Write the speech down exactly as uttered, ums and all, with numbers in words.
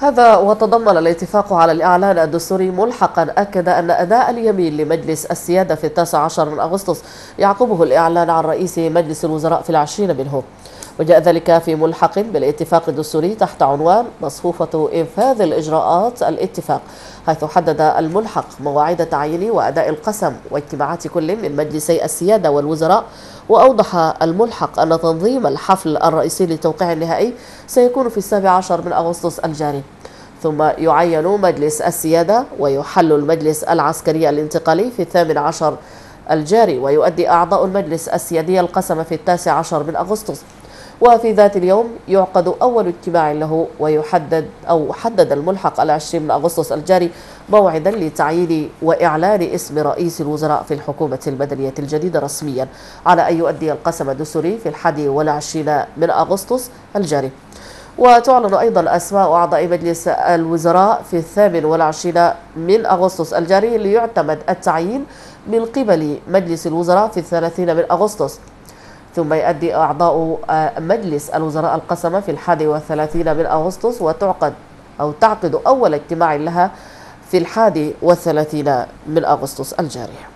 هذا وتضمن الاتفاق على الإعلان الدستوري ملحقا أكد أن أداء اليمين لمجلس السيادة في التاسع عشر من أغسطس يعقبه الإعلان عن رئيس مجلس الوزراء في العشرين منه، وجاء ذلك في ملحق بالاتفاق الدستوري تحت عنوان مصفوفة إنفاذ الإجراءات الاتفاق، حيث حدد الملحق مواعيد تعيين وأداء القسم واجتماعات كل من مجلسي السيادة والوزراء. وأوضح الملحق أن تنظيم الحفل الرئيسي للتوقيع النهائي سيكون في السابع عشر من أغسطس الجاري، ثم يعين مجلس السيادة ويحل المجلس العسكري الانتقالي في الثامن عشر الجاري، ويؤدي أعضاء المجلس السيادي القسم في التاسع عشر من أغسطس. وفي ذات اليوم يعقد أول اجتماع له، ويحدد أو حدد الملحق العشرين من أغسطس الجاري موعدا لتعيين وإعلان اسم رئيس الوزراء في الحكومة المدنية الجديدة رسميا على أن يؤدي القسم الدستوري في الحادي والعشرين من أغسطس الجاري. وتعلن أيضا أسماء أعضاء مجلس الوزراء في الثامن والعشرين من أغسطس الجاري، ليعتمد التعيين من قبل مجلس الوزراء في الثلاثين من أغسطس، ثم يؤدي أعضاء مجلس الوزراء القسم في الحادي والثلاثين من أغسطس، وتعقد أو تعقد أول اجتماع لها في الحادي والثلاثين من أغسطس الجاري.